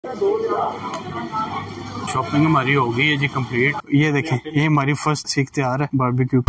Shopping हमारी हो गई है जी कंप्लीट। ये देखें, ये हमारी फर्स्ट सीख तैयार है बारबेक्यू।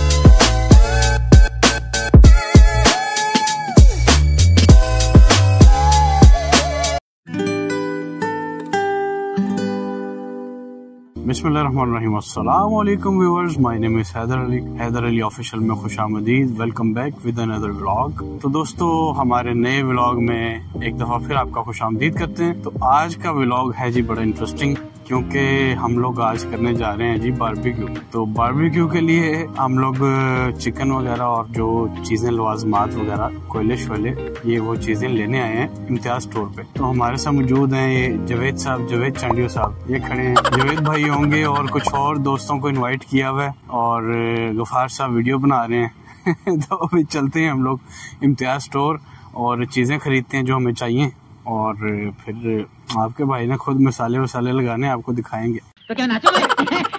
बिस्मिल्लाहिर्रहमानिर्रहीम। अस्सलाम वालेकुम viewers, my name is Haidar Ali official में खुशामदीद। Welcome back with another vlog. तो दोस्तों, हमारे नए व्लॉग में एक दफा फिर आपका खुशामदीद करते हैं। तो आज का व्लॉग है जी बड़ा इंटरेस्टिंग, क्योंकि हम लोग आज करने जा रहे हैं जी बारबेक्यू। तो बारबेक्यू के लिए हम लोग चिकन वगैरह और जो चीजें लवाजमात वगैरह कोयले शोले ये वो चीजें लेने आए हैं इम्तियाज स्टोर पे। तो हमारे साथ मौजूद हैं ये जवेद साहब, जवेद चांडियो साहब, ये खड़े हैं। जवेद भाई होंगे और कुछ और दोस्तों को इन्वाइट किया हुआ है, और गफार साहब वीडियो बना रहे हैं। तो अभी चलते हैं हम लोग इम्तियाज स्टोर और चीजें खरीदते हैं जो हमें चाहिए, और फिर आपके भाई ने खुद मसाले वसाले लगाने आपको दिखाएंगे। तो क्या नाचोगे?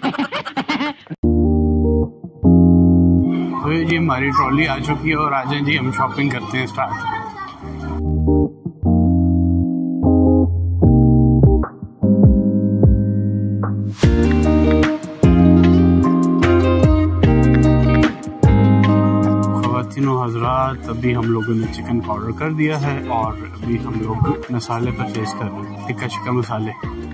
तो ये जी हमारी ट्रॉली आ चुकी है, और आज जी हम शॉपिंग करते हैं स्टार्ट। हजरात, अभी हम लोगों ने चिकन पाउडर कर दिया है, और अभी हम लोग मसाले परचेज कर रहे हैं, टिक्का चिक्का मसाले।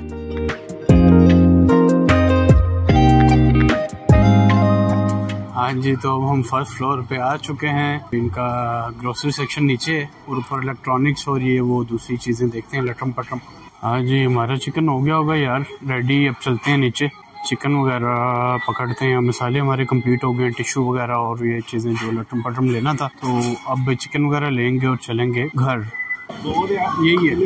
हाँ जी, तो अब हम फर्स्ट फ्लोर पे आ चुके हैं। इनका ग्रोसरी सेक्शन नीचे है, और ऊपर इलेक्ट्रॉनिक्स और ये वो दूसरी चीजें देखते हैं, लटम पटम। हाँ जी, हमारा चिकन हो गया होगा यार रेडी। अब चलते हैं नीचे, चिकन वगैरह पकड़ते हैं। मसाले हमारे कंप्लीट हो गए, टिश्यू वगैरह और ये चीज़ें जो लटम पटम लेना था। तो अब चिकन वगैरह लेंगे और चलेंगे घर। यही है,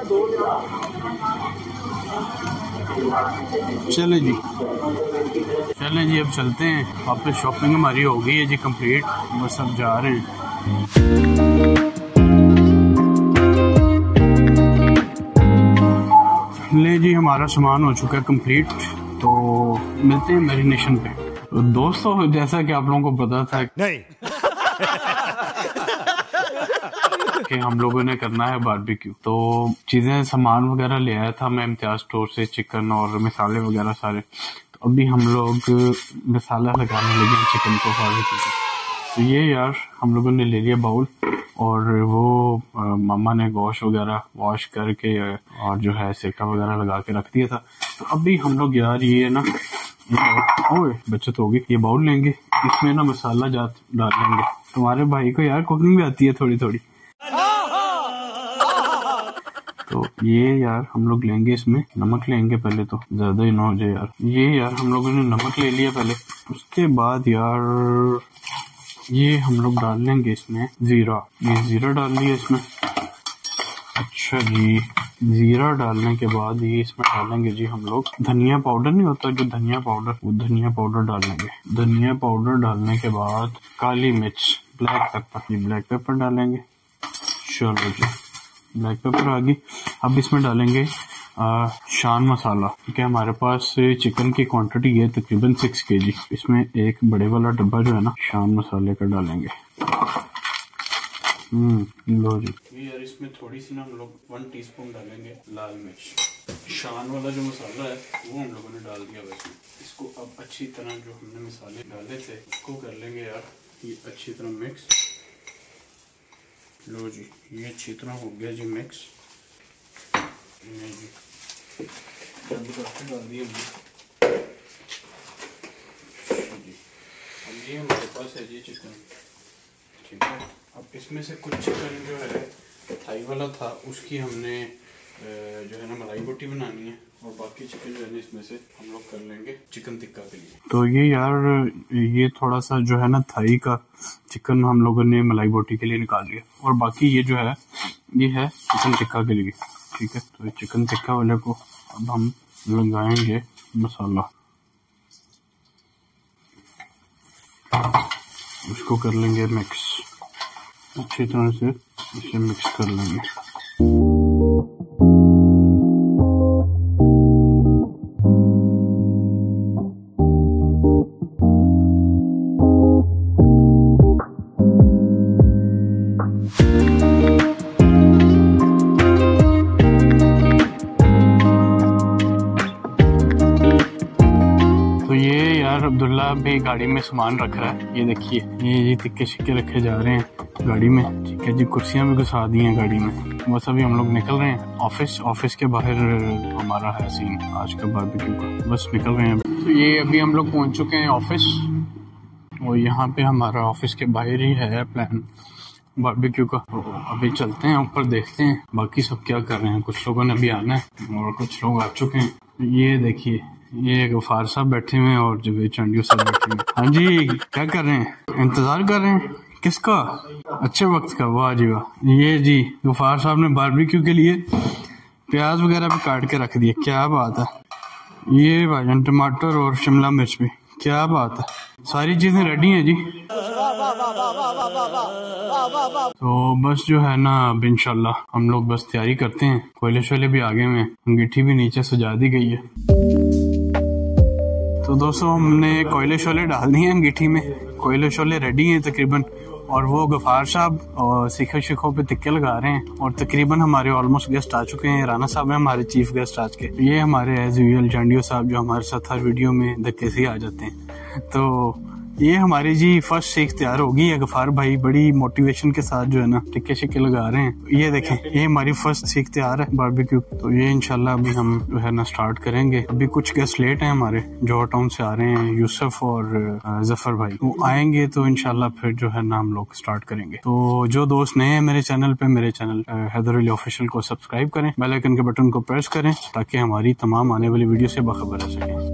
चलें जी, चलें जी, अब चलते हैं वापस। शॉपिंग हमारी हो गई है जी कंप्लीट, बस अब जा रहे हैं। ले जी, हमारा सामान हो चुका है कंप्लीट, तो मिलते हैं मैरिनेशन पे। तो दोस्तों, जैसा कि आप लोगों को पता था नहीं कि हम लोगों ने करना है बारबेक्यू, तो चीजें सामान वगैरह ले आया था मैं इम्तियाज स्टोर से, चिकन और मसाले वगैरह सारे। तो अभी हम लोग मसाला लगाने लगे चिकन को बारबेक्यू को। तो ये यार हम लोगों ने ले लिया बाउल, और वो मामा ने गोश्त वगैरह वॉश करके और जो है सेका वगैरह लगा के रख दिया था। तो अभी हम लोग यार ये ना, ओए बचत होगी, ये बाउल लेंगे, इसमें ना मसाला डाल लेंगे। तुम्हारे भाई को यार कुकिंग भी आती है थोड़ी थोड़ी। तो ये यार हम लोग लेंगे, इसमें नमक लेंगे पहले, तो ज्यादा ही ना हो जाए यार। ये यार हम लोगों ने नमक ले लिया पहले, उसके बाद यार ये हम लोग डाल लेंगे इसमें जीरा। ये जीरा डाल दिया इसमें। अच्छा जी, जीरा डालने के बाद ये इसमें डालेंगे जी हम लोग धनिया पाउडर, नहीं होता जो धनिया पाउडर, वो धनिया पाउडर डालेंगे। धनिया पाउडर डालने के बाद काली मिर्च, ब्लैक पेपर, ये ब्लैक पेपर डालेंगे। चलो जी, ब्लैक पेपर आ गई। अब इसमें डालेंगे शान मसाला। ठीक है, हमारे पास चिकन की क्वांटिटी है तकरीबन 6 kg। इसमें एक बड़े वाला डब्बा जो है ना शान मसाले का डालेंगे। लो जी, यार इसमें थोड़ी सी ना हम लोग 1 टीस्पून डालेंगे लाल मिर्च। शान वाला जो मसाला है वो हम लोगों ने डाल दिया वैसे। इसको अब अच्छी तरह जो हमने मसाले डाले थे उसको कर लेंगे यार ये अच्छी तरह मिक्स। लो जी, ये अच्छी तरह हो गया जी मिक्स। डाल दिए जी। अब ये हमारे पास है जी चिकन। ठीक है, अब इसमें से कुछ चिकन जो है थाई वाला था, उसकी हमने जो है ना मलाई बोटी बनानी है, और बाकी चिकन जो है ना इसमें से हम लोग कर लेंगे चिकन टिक्का के लिए। तो ये यार ये थोड़ा सा जो है ना थाई का चिकन हम लोगों ने मलाई बोटी के लिए निकाल लिया, और बाकी ये जो है ये है चिकन टिक्का के लिए। ठीक है, तो चिकन टिक्का वाले को अब हम लगाएंगे मसाला, उसको कर लेंगे मिक्स, अच्छी तरह से इसे मिक्स कर लेंगे। अब्दुल्ला भी गाड़ी में सामान रख रहा है। ये देखिए, ये टिक्के शिक्के रखे जा रहे हैं गाड़ी में। ठीक है जी, कुर्सियां भी घुसा दी हैं गाड़ी में। बस अभी हम लोग निकल रहे हैं ऑफिस के बाहर हमारा है सीन आज का बारबेक्यू का। बस निकल रहे हैं। तो ये अभी हम लोग पहुंच चुके हैं ऑफिस, और यहाँ पे हमारा ऑफिस के बाहर ही है प्लान बारबेक्यू का। तो अभी चलते हैं ऊपर, देखते हैं बाकी सब क्या कर रहे हैं। कुछ लोगों ने अभी आना है और कुछ लोग आ चुके हैं। ये देखिए, ये गफार साहब बैठे हुए हैं और जवेद चंडियो साहब बैठे हुए हैं। हाँ जी, क्या कर रहे हैं? इंतजार कर रहे हैं किसका? अच्छे वक्त का। वाह जी वाह। ये जी गफार साहब ने बारबेक्यू के लिए प्याज वगैरह भी काट के रख दिए। क्या बात है। ये भाईजान टमाटर और शिमला मिर्च भी। क्या बात है, सारी चीजें रेडी हैं जी। तो बस जो है ना, अब इंशाल्लाह हम लोग बस तैयारी करते हैं। कोयले शोले भी आगे में, अंगीठी भी नीचे सजा दी गई है। तो दोस्तों, हमने कोयले शोले डाल दिए अंगीठी में। कोयले शोले रेडी हैं तकरीबन, और वो गफार साहब और सीखों शिखों पे टिक्के लगा रहे हैं। और तकरीबन हमारे ऑलमोस्ट गेस्ट आ चुके हैं। राना साहब हैं हमारे चीफ गेस्ट आज के। ये हमारे एज यूजुअल चंडियो साहब जो हमारे साथ हर वीडियो में धक्के से आ जाते हैं। तो ये हमारी जी फर्स्ट सीख तैयार होगी है। गफार भाई बड़ी मोटिवेशन के साथ जो है ना टिक्के शिक्के लगा रहे हैं। ये देखें, ये हमारी फर्स्ट सीख तैयार है बारबेक्यू। तो ये इंशाल्लाह अभी हम जो है ना स्टार्ट करेंगे। अभी कुछ गेस्ट लेट हैं हमारे, जौहर टाउन से आ रहे हैं, यूसुफ और जफर भाई। वो आएंगे तो इंशाल्लाह फिर जो है ना हम लोग स्टार्ट करेंगे। तो जो दोस्त नए हैं मेरे चैनल पे, मेरे चैनल हैदर अली ऑफिशियल को सब्सक्राइब करें, बेल आइकन के बटन को प्रेस करें ताकि हमारी तमाम आने वाली वीडियो से बाखबर रह सकें।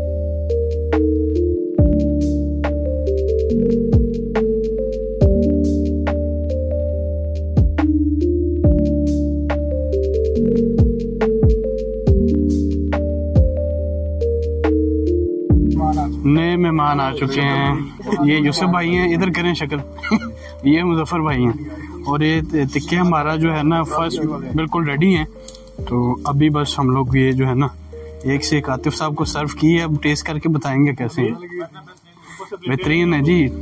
नए मेहमान आ चुके हैं। ये यूसुफ भाई हैं, इधर करें शक्ल। ये मुजफ्फर भाई हैं, और ये टिक्के हमारा जो है ना फर्स्ट बिल्कुल रेडी हैं। तो अभी बस हम लोग ये जो है ना एक से एक आतिफ साहब को सर्व की है। अब टेस्ट करके बताएंगे कैसे हैं। बेहतरीन है जी।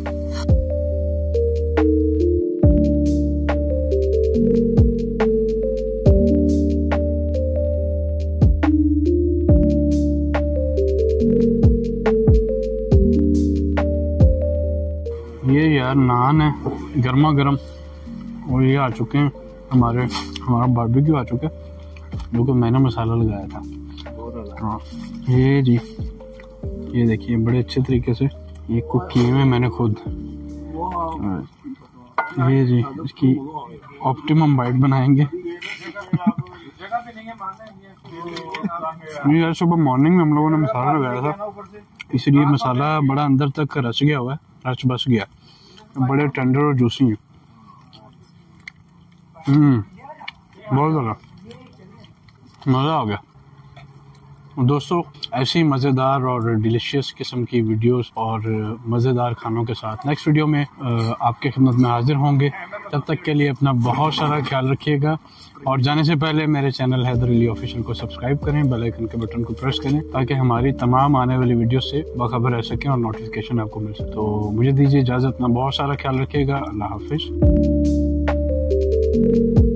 ये यार नान है गर्मा गर्म, और ये आ चुके हैं हमारा बारबेक्यू आ चुका है, जो कि मैंने मसाला लगाया था। हाँ, ये जी, ये देखिए बड़े अच्छे तरीके से ये कुक किए हुए मैंने खुद। ये जी इसकी ऑप्टिमम बाइट बनाएंगे। यार सुबह मॉर्निंग में हम लोगों ने मसाला लगाया था, इसलिए मसाला बड़ा अंदर तक रच गया हुआ है, रच बस गया। बड़े टेंडर और जूसी हैं। बहुत ज़्यादा मज़ा आ गया। दोस्तों, ऐसी मज़ेदार और डिलीशियस किस्म की वीडियोस और मज़ेदार खानों के साथ नेक्स्ट वीडियो में आपके खिदमत में हाजिर होंगे। तब तक के लिए अपना बहुत सारा ख्याल रखिएगा, और जाने से पहले मेरे चैनल हैदर अली ऑफिशियल को सब्सक्राइब करें, बेल आइकन के बटन को प्रेस करें ताकि हमारी तमाम आने वाली वीडियो से बाखबर रह सकें और नोटिफिकेशन आपको मिल सके। तो मुझे दीजिए इजाज़त, अपना बहुत सारा ख्याल रखिएगा। अल्लाह हाफिज़।